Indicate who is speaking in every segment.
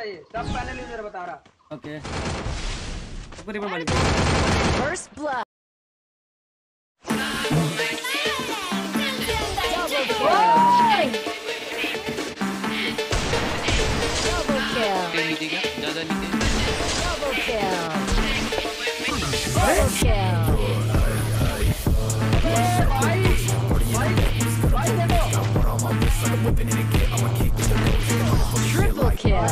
Speaker 1: ये सब panel user बता रहा।
Speaker 2: ओके ऊपर ही मारी
Speaker 3: First blood. Double kill.
Speaker 4: ज़्यादा नहीं थे।
Speaker 3: Double kill. Double kill. Triple kill.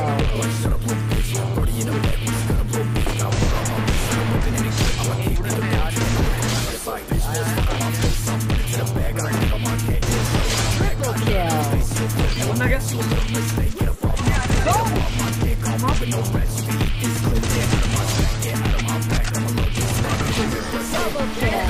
Speaker 3: Triple kill. Double kill.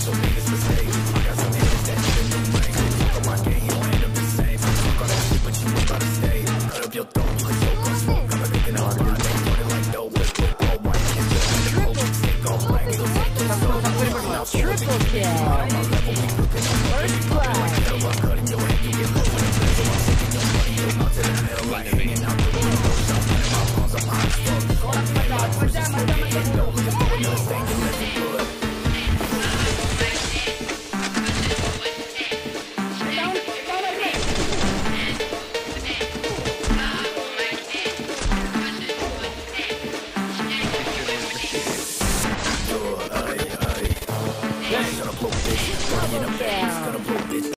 Speaker 3: Triple kill. First blood.